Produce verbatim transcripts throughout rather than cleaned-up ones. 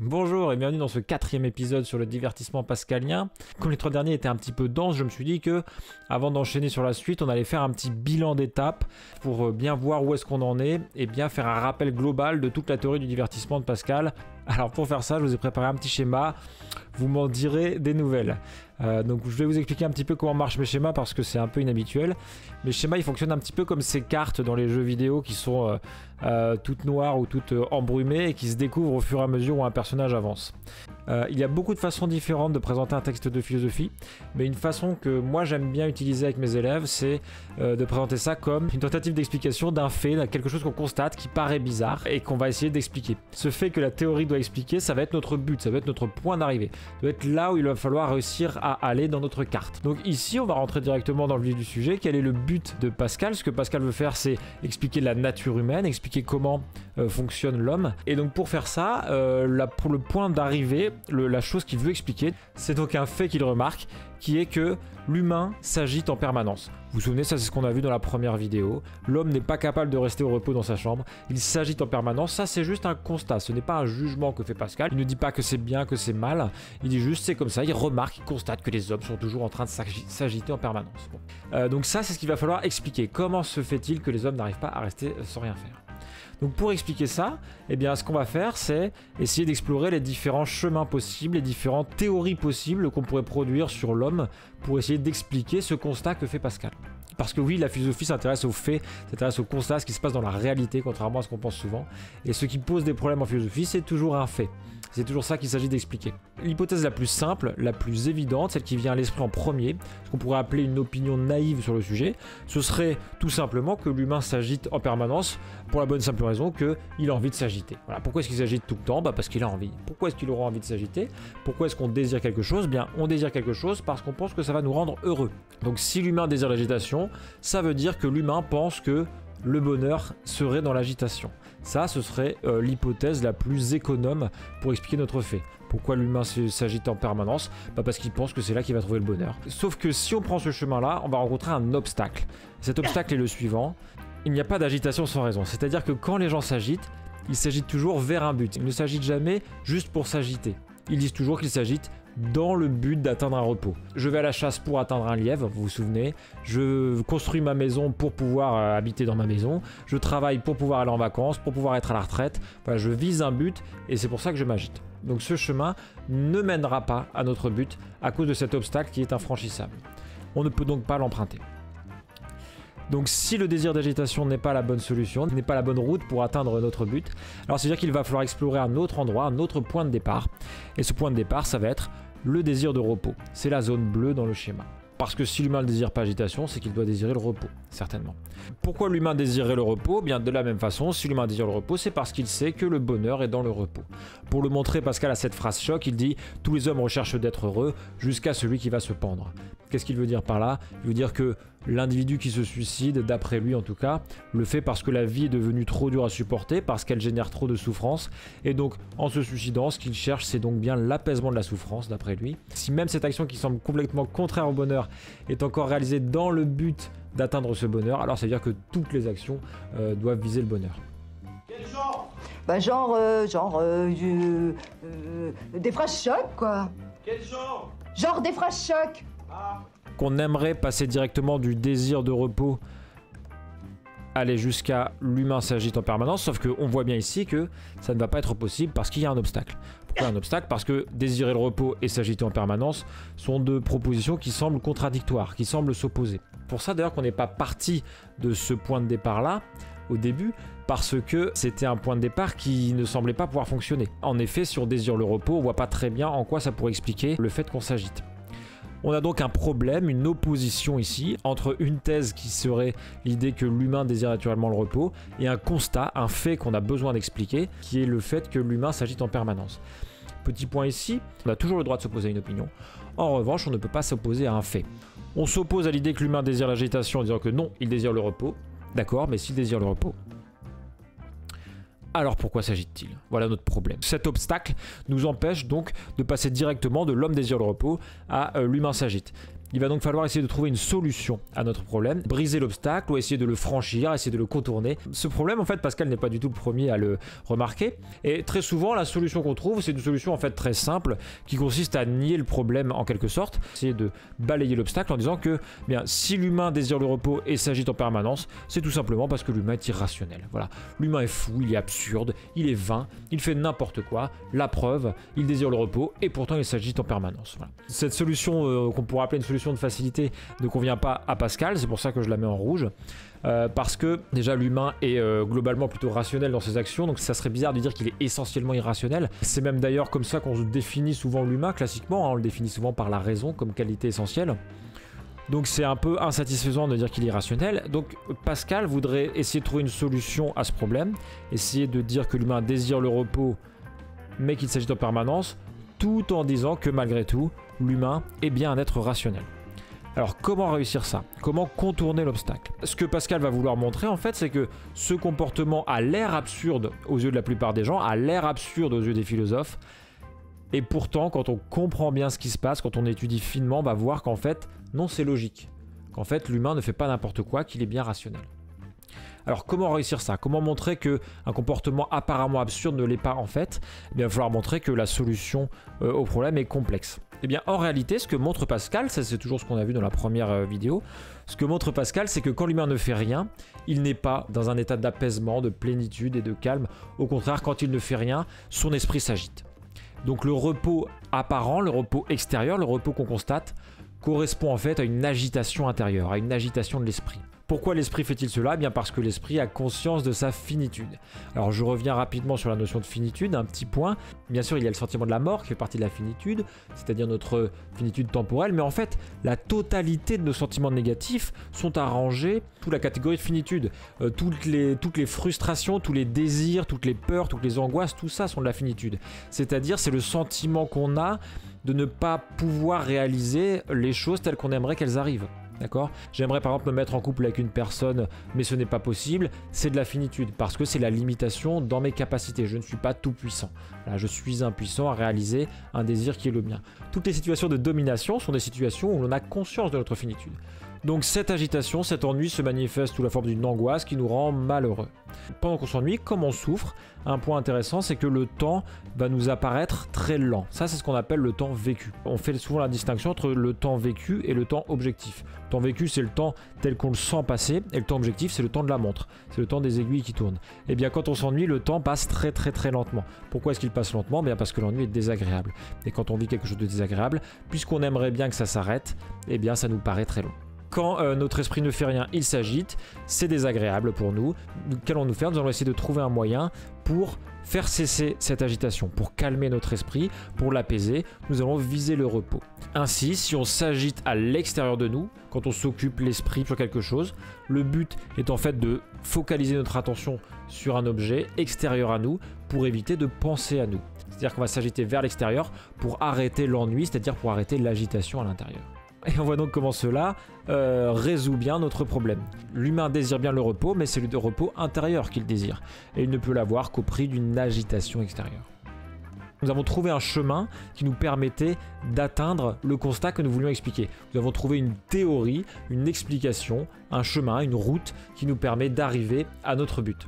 Bonjour et bienvenue dans ce quatrième épisode sur le divertissement pascalien. Comme les trois derniers étaient un petit peu denses, je me suis dit que avant d'enchaîner sur la suite, on allait faire un petit bilan d'étape pour bien voir où est-ce qu'on en est et bien faire un rappel global de toute la théorie du divertissement de Pascal. Alors pour faire ça, je vous ai préparé un petit schéma, vous m'en direz des nouvelles. Euh, donc je vais vous expliquer un petit peu comment marchent mes schémas parce que c'est un peu inhabituel. Mes schémas ils fonctionnent un petit peu comme ces cartes dans les jeux vidéo qui sont euh, euh, toutes noires ou toutes euh, embrumées et qui se découvrent au fur et à mesure où un personnage avance. Euh, il y a beaucoup de façons différentes de présenter un texte de philosophie, mais une façon que moi j'aime bien utiliser avec mes élèves, c'est euh, de présenter ça comme une tentative d'explication d'un fait, de quelque chose qu'on constate qui paraît bizarre et qu'on va essayer d'expliquer. Ce fait que la théorie doit expliquer, ça va être notre but, ça va être notre point d'arrivée, ça doit être là où il va falloir réussir à aller dans notre carte. Donc ici, on va rentrer directement dans le vif du sujet. Quel est le but de Pascal? Ce que Pascal veut faire, c'est expliquer la nature humaine, expliquer comment euh, fonctionne l'homme. Et donc pour faire ça, euh, la, pour le point d'arrivée, la chose qu'il veut expliquer, c'est donc un fait qu'il remarque, qui est que l'humain s'agite en permanence. Vous vous souvenez, ça c'est ce qu'on a vu dans la première vidéo. L'homme n'est pas capable de rester au repos dans sa chambre, il s'agite en permanence. Ça c'est juste un constat, ce n'est pas un jugement que fait Pascal. Il ne dit pas que c'est bien, que c'est mal, il dit juste c'est comme ça, il remarque, il constate que les hommes sont toujours en train de s'agiter en permanence. Bon. Euh, donc ça c'est ce qu'il va falloir expliquer. Comment se fait-il que les hommes n'arrivent pas à rester sans rien faire? Donc pour expliquer ça, eh bien, ce qu'on va faire, c'est essayer d'explorer les différents chemins possibles, les différentes théories possibles qu'on pourrait produire sur l'homme pour essayer d'expliquer ce constat que fait Pascal. Parce que oui, la philosophie s'intéresse aux faits, s'intéresse au constat, ce qui se passe dans la réalité, contrairement à ce qu'on pense souvent. Et ce qui pose des problèmes en philosophie, c'est toujours un fait. C'est toujours ça qu'il s'agit d'expliquer. L'hypothèse la plus simple, la plus évidente, celle qui vient à l'esprit en premier, ce qu'on pourrait appeler une opinion naïve sur le sujet, ce serait tout simplement que l'humain s'agite en permanence pour la bonne simple raison qu'il a envie de s'agiter. Voilà. Pourquoi est-ce qu'il s'agite tout le temps? Bah parce qu'il a envie. Pourquoi est-ce qu'il aura envie de s'agiter? Pourquoi est-ce qu'on désire quelque chose? Bien, on désire quelque chose parce qu'on pense que ça va nous rendre heureux. Donc si l'humain désire l'agitation, ça veut dire que l'humain pense que le bonheur serait dans l'agitation. Ça, ce serait euh, l'hypothèse la plus économe pour expliquer notre fait. Pourquoi l'humain s'agite en permanence? Bah parce qu'il pense que c'est là qu'il va trouver le bonheur. Sauf que si on prend ce chemin-là, on va rencontrer un obstacle. Cet obstacle est le suivant. Il n'y a pas d'agitation sans raison. C'est-à-dire que quand les gens s'agitent, ils s'agitent toujours vers un but. Ils ne s'agitent jamais juste pour s'agiter. Ils disent toujours qu'ils s'agitent dans le but d'atteindre un repos. Je vais à la chasse pour atteindre un lièvre, vous vous souvenez. Je construis ma maison pour pouvoir euh, habiter dans ma maison. Je travaille pour pouvoir aller en vacances, pour pouvoir être à la retraite. Voilà, je vise un but et c'est pour ça que je m'agite. Donc ce chemin ne mènera pas à notre but à cause de cet obstacle qui est infranchissable. On ne peut donc pas l'emprunter. Donc si le désir d'agitation n'est pas la bonne solution, n'est pas la bonne route pour atteindre notre but, alors c'est-à-dire qu'il va falloir explorer un autre endroit, un autre point de départ. Et ce point de départ, ça va être le désir de repos. C'est la zone bleue dans le schéma. Parce que si l'humain ne désire pas agitation, c'est qu'il doit désirer le repos, certainement. Pourquoi l'humain désirerait le repos? Bien de la même façon, si l'humain désire le repos, c'est parce qu'il sait que le bonheur est dans le repos. Pour le montrer, Pascal a cette phrase choc, il dit « Tous les hommes recherchent d'être heureux jusqu'à celui qui va se pendre ». Qu'est-ce qu'il veut dire par là? Il veut dire que l'individu qui se suicide, d'après lui en tout cas, le fait parce que la vie est devenue trop dure à supporter, parce qu'elle génère trop de souffrance, et donc en se suicidant, ce qu'il cherche, c'est donc bien l'apaisement de la souffrance, d'après lui. Si même cette action qui semble complètement contraire au bonheur est encore réalisée dans le but d'atteindre ce bonheur, alors ça veut dire que toutes les actions euh, doivent viser le bonheur. Quel genre? Bah genre, euh, genre, euh, euh, euh, des phrases choc quoi. Quel genre? Genre des phrases choc. Ah. Qu'on aimerait passer directement du désir de repos aller jusqu'à l'humain s'agite en permanence, sauf qu'on voit bien ici que ça ne va pas être possible parce qu'il y a un obstacle. Pourquoi un obstacle? Parce que désirer le repos et s'agiter en permanence sont deux propositions qui semblent contradictoires, qui semblent s'opposer. Pour ça d'ailleurs qu'on n'est pas parti de ce point de départ là au début, parce que c'était un point de départ qui ne semblait pas pouvoir fonctionner. En effet, si on désire le repos, on voit pas très bien en quoi ça pourrait expliquer le fait qu'on s'agite. On a donc un problème, une opposition ici, entre une thèse qui serait l'idée que l'humain désire naturellement le repos, et un constat, un fait qu'on a besoin d'expliquer, qui est le fait que l'humain s'agite en permanence. Petit point ici, on a toujours le droit de s'opposer à une opinion. En revanche, on ne peut pas s'opposer à un fait. On s'oppose à l'idée que l'humain désire l'agitation en disant que non, il désire le repos. D'accord, mais s'il désire le repos, alors pourquoi s'agite-t-il? Voilà notre problème. Cet obstacle nous empêche donc de passer directement de l'homme désire le repos à euh, l'humain s'agite. Il va donc falloir essayer de trouver une solution à notre problème, briser l'obstacle ou essayer de le franchir, essayer de le contourner. Ce problème, en fait, Pascal n'est pas du tout le premier à le remarquer. Et très souvent, la solution qu'on trouve, c'est une solution en fait très simple qui consiste à nier le problème en quelque sorte, essayer de balayer l'obstacle en disant que bien, si l'humain désire le repos et s'agite en permanence, c'est tout simplement parce que l'humain est irrationnel. Voilà, l'humain est fou, il est absurde, il est vain, il fait n'importe quoi. La preuve, il désire le repos et pourtant il s'agite en permanence. Voilà. Cette solution euh, qu'on pourrait appeler une solution de facilité ne convient pas à Pascal, c'est pour ça que je la mets en rouge. Euh, parce que déjà l'humain est euh, globalement plutôt rationnel dans ses actions, donc ça serait bizarre de dire qu'il est essentiellement irrationnel. C'est même d'ailleurs comme ça qu'on définit souvent l'humain classiquement, hein, on le définit souvent par la raison comme qualité essentielle. Donc c'est un peu insatisfaisant de dire qu'il est irrationnel. Donc Pascal voudrait essayer de trouver une solution à ce problème, essayer de dire que l'humain désire le repos mais qu'il s'agit en permanence, tout en disant que malgré tout, l'humain est bien un être rationnel. Alors comment réussir ça? Comment contourner l'obstacle? Ce que Pascal va vouloir montrer en fait, c'est que ce comportement a l'air absurde aux yeux de la plupart des gens, a l'air absurde aux yeux des philosophes, et pourtant quand on comprend bien ce qui se passe, quand on étudie finement, on va voir qu'en fait, non, c'est logique. Qu'en fait, l'humain ne fait pas n'importe quoi, qu'il est bien rationnel. Alors comment réussir ça? Comment montrer qu'un comportement apparemment absurde ne l'est pas en fait? Eh bien, il va falloir montrer que la solution euh, au problème est complexe. Eh bien, en réalité, ce que montre Pascal, ça c'est toujours ce qu'on a vu dans la première euh, vidéo, ce que montre Pascal, c'est que quand l'humain ne fait rien, il n'est pas dans un état d'apaisement, de plénitude et de calme. Au contraire, quand il ne fait rien, son esprit s'agite. Donc le repos apparent, le repos extérieur, le repos qu'on constate, correspond en fait à une agitation intérieure, à une agitation de l'esprit. Pourquoi l'esprit fait-il cela? Eh bien parce que l'esprit a conscience de sa finitude. Alors je reviens rapidement sur la notion de finitude, un petit point. Bien sûr, il y a le sentiment de la mort qui fait partie de la finitude, c'est-à-dire notre finitude temporelle, mais en fait, la totalité de nos sentiments négatifs sont à ranger sous la catégorie de finitude. Euh, toutes, les, toutes les frustrations, tous les désirs, toutes les peurs, toutes les angoisses, tout ça sont de la finitude. C'est-à-dire, c'est le sentiment qu'on a de ne pas pouvoir réaliser les choses telles qu'on aimerait qu'elles arrivent. D'accord? J'aimerais par exemple me mettre en couple avec une personne, mais ce n'est pas possible. C'est de la finitude, parce que c'est la limitation dans mes capacités. Je ne suis pas tout puissant. Là, je suis impuissant à réaliser un désir qui est le mien. Toutes les situations de domination sont des situations où l'on a conscience de notre finitude. Donc cette agitation, cet ennui se manifeste sous la forme d'une angoisse qui nous rend malheureux. Pendant qu'on s'ennuie, comme on souffre, un point intéressant, c'est que le temps va nous apparaître très lent. Ça, c'est ce qu'on appelle le temps vécu. On fait souvent la distinction entre le temps vécu et le temps objectif. Le temps vécu, c'est le temps tel qu'on le sent passer, et le temps objectif, c'est le temps de la montre. C'est le temps des aiguilles qui tournent. Et bien, quand on s'ennuie, le temps passe très très très lentement. Pourquoi est-ce qu'il passe lentement? Bien parce que l'ennui est désagréable. Et quand on vit quelque chose de désagréable, puisqu'on aimerait bien que ça s'arrête, eh bien, ça nous paraît très long. Quand euh, notre esprit ne fait rien, il s'agite, c'est désagréable pour nous. Qu'allons-nous faire? Nous allons essayer de trouver un moyen pour faire cesser cette agitation, pour calmer notre esprit, pour l'apaiser. Nous allons viser le repos. Ainsi, si on s'agite à l'extérieur de nous, quand on s'occupe l'esprit sur quelque chose, le but est en fait de focaliser notre attention sur un objet extérieur à nous pour éviter de penser à nous. C'est-à-dire qu'on va s'agiter vers l'extérieur pour arrêter l'ennui, c'est-à-dire pour arrêter l'agitation à l'intérieur. Et on voit donc comment cela euh, résout bien notre problème. L'humain désire bien le repos, mais c'est le repos intérieur qu'il désire. Et il ne peut l'avoir qu'au prix d'une agitation extérieure. Nous avons trouvé un chemin qui nous permettait d'atteindre le constat que nous voulions expliquer. Nous avons trouvé une théorie, une explication, un chemin, une route qui nous permet d'arriver à notre but.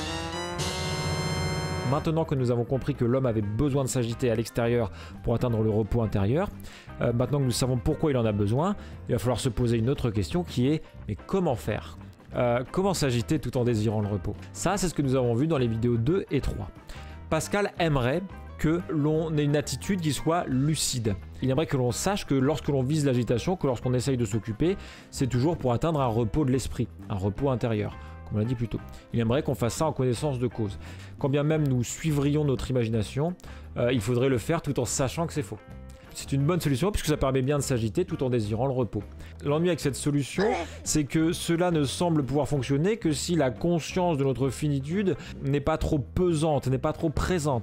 Maintenant que nous avons compris que l'homme avait besoin de s'agiter à l'extérieur pour atteindre le repos intérieur, euh, maintenant que nous savons pourquoi il en a besoin, il va falloir se poser une autre question qui est « mais comment faire ?» euh, Comment s'agiter tout en désirant le repos? Ça, c'est ce que nous avons vu dans les vidéos deux et trois. Pascal aimerait que l'on ait une attitude qui soit lucide. Il aimerait que l'on sache que lorsque l'on vise l'agitation, que lorsqu'on essaye de s'occuper, c'est toujours pour atteindre un repos de l'esprit, un repos intérieur. Comme on l'a dit plus tôt. Il aimerait qu'on fasse ça en connaissance de cause. Quand bien même nous suivrions notre imagination, euh, il faudrait le faire tout en sachant que c'est faux. C'est une bonne solution puisque ça permet bien de s'agiter tout en désirant le repos. L'ennui avec cette solution, c'est que cela ne semble pouvoir fonctionner que si la conscience de notre finitude n'est pas trop pesante, n'est pas trop présente.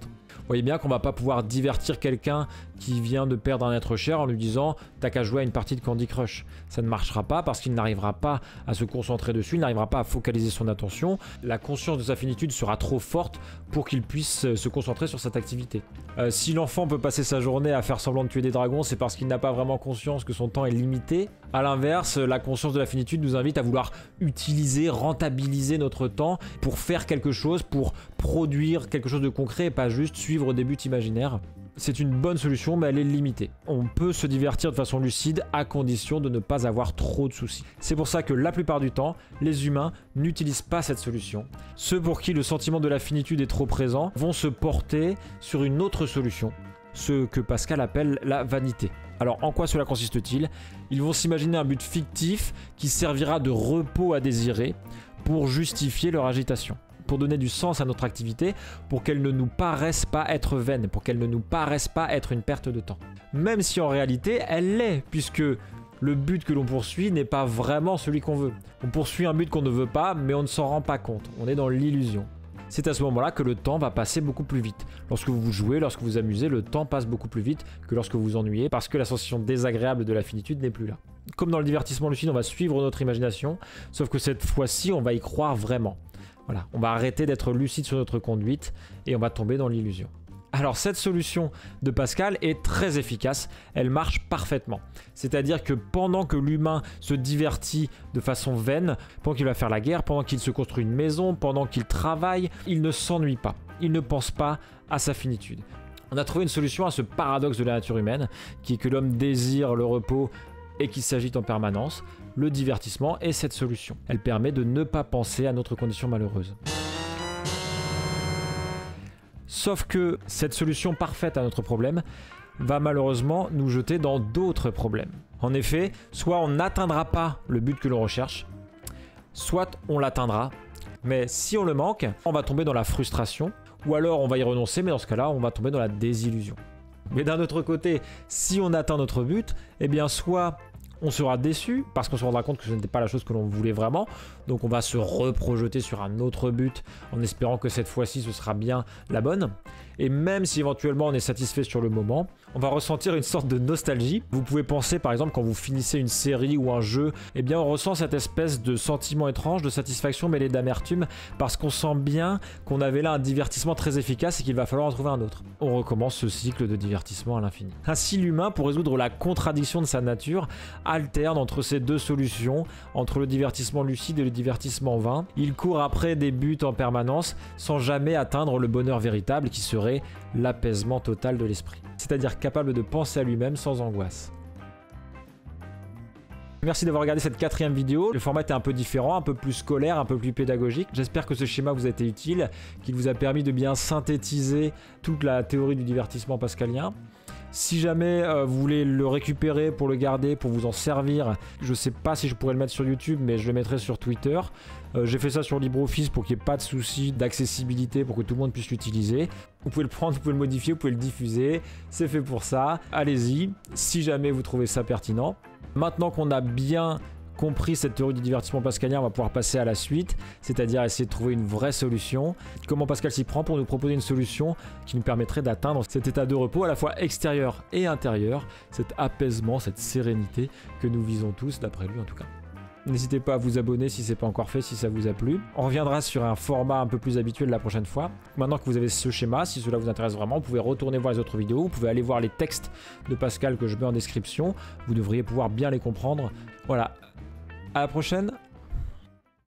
voyez bien qu'on va pas pouvoir divertir quelqu'un qui vient de perdre un être cher en lui disant t'as qu'à jouer à une partie de Candy Crush. Ça ne marchera pas parce qu'il n'arrivera pas à se concentrer dessus, il n'arrivera pas à focaliser son attention. La conscience de sa finitude sera trop forte pour qu'il puisse se concentrer sur cette activité. Euh, si l'enfant peut passer sa journée à faire semblant de tuer des dragons, c'est parce qu'il n'a pas vraiment conscience que son temps est limité. A l'inverse, la conscience de la finitude nous invite à vouloir utiliser, rentabiliser notre temps pour faire quelque chose, pour produire quelque chose de concret et pas juste suivre des buts imaginaires. C'est une bonne solution, mais elle est limitée. On peut se divertir de façon lucide à condition de ne pas avoir trop de soucis. C'est pour ça que la plupart du temps, les humains n'utilisent pas cette solution. Ceux pour qui le sentiment de la finitude est trop présent vont se porter sur une autre solution, ce que Pascal appelle la vanité. Alors en quoi cela consiste-t-il? Ils vont s'imaginer un but fictif qui servira de repos à désirer pour justifier leur agitation, pour donner du sens à notre activité, pour qu'elle ne nous paraisse pas être vaine, pour qu'elle ne nous paraisse pas être une perte de temps. Même si en réalité, elle l'est, puisque le but que l'on poursuit n'est pas vraiment celui qu'on veut. On poursuit un but qu'on ne veut pas, mais on ne s'en rend pas compte, on est dans l'illusion. C'est à ce moment-là que le temps va passer beaucoup plus vite. Lorsque vous jouez, lorsque vous amusez, le temps passe beaucoup plus vite que lorsque vous vous ennuyez, parce que la sensation désagréable de la finitude n'est plus là. Comme dans le divertissement lucide, on va suivre notre imagination, sauf que cette fois-ci, on va y croire vraiment. Voilà, on va arrêter d'être lucide sur notre conduite et on va tomber dans l'illusion. Alors cette solution de Pascal est très efficace, elle marche parfaitement. C'est-à-dire que pendant que l'humain se divertit de façon vaine, pendant qu'il va faire la guerre, pendant qu'il se construit une maison, pendant qu'il travaille, il ne s'ennuie pas, il ne pense pas à sa finitude. On a trouvé une solution à ce paradoxe de la nature humaine, qui est que l'homme désire le repos et qu'il s'agite en permanence. Le divertissement est cette solution. Elle permet de ne pas penser à notre condition malheureuse. Sauf que cette solution parfaite à notre problème va malheureusement nous jeter dans d'autres problèmes. En effet, soit on n'atteindra pas le but que l'on recherche, soit on l'atteindra, mais si on le manque, on va tomber dans la frustration, ou alors on va y renoncer, mais dans ce cas-là, on va tomber dans la désillusion. Mais d'un autre côté, si on atteint notre but, eh bien soit on sera déçu parce qu'on se rendra compte que ce n'était pas la chose que l'on voulait vraiment, donc on va se reprojeter sur un autre but en espérant que cette fois-ci ce sera bien la bonne. Et même si éventuellement on est satisfait sur le moment, on va ressentir une sorte de nostalgie. Vous pouvez penser par exemple quand vous finissez une série ou un jeu, eh bien on ressent cette espèce de sentiment étrange, de satisfaction mêlée d'amertume parce qu'on sent bien qu'on avait là un divertissement très efficace et qu'il va falloir en trouver un autre. On recommence ce cycle de divertissement à l'infini. Ainsi l'humain, pour résoudre la contradiction de sa nature, alterne entre ces deux solutions, entre le divertissement lucide et le divertissement vain. Il court après des buts en permanence sans jamais atteindre le bonheur véritable qui serait l'apaisement total de l'esprit. C'est-à-dire capable de penser à lui-même sans angoisse. Merci d'avoir regardé cette quatrième vidéo. Le format était un peu différent, un peu plus scolaire, un peu plus pédagogique. J'espère que ce schéma vous a été utile, qu'il vous a permis de bien synthétiser toute la théorie du divertissement pascalien. Si jamais euh, vous voulez le récupérer pour le garder, pour vous en servir, je sais pas si je pourrais le mettre sur YouTube, mais je le mettrai sur Twitter. Euh, J'ai fait ça sur LibreOffice pour qu'il n'y ait pas de souci d'accessibilité, pour que tout le monde puisse l'utiliser. Vous pouvez le prendre, vous pouvez le modifier, vous pouvez le diffuser. C'est fait pour ça. Allez-y, si jamais vous trouvez ça pertinent. Maintenant qu'on a bien compris cette théorie du divertissement pascalien, on va pouvoir passer à la suite, c'est-à-dire essayer de trouver une vraie solution. Comment Pascal s'y prend pour nous proposer une solution qui nous permettrait d'atteindre cet état de repos à la fois extérieur et intérieur, cet apaisement, cette sérénité que nous visons tous, d'après lui en tout cas. N'hésitez pas à vous abonner si ce n'est pas encore fait, si ça vous a plu. On reviendra sur un format un peu plus habituel la prochaine fois. Maintenant que vous avez ce schéma, si cela vous intéresse vraiment, vous pouvez retourner voir les autres vidéos, vous pouvez aller voir les textes de Pascal que je mets en description. Vous devriez pouvoir bien les comprendre. Voilà. À la prochaine.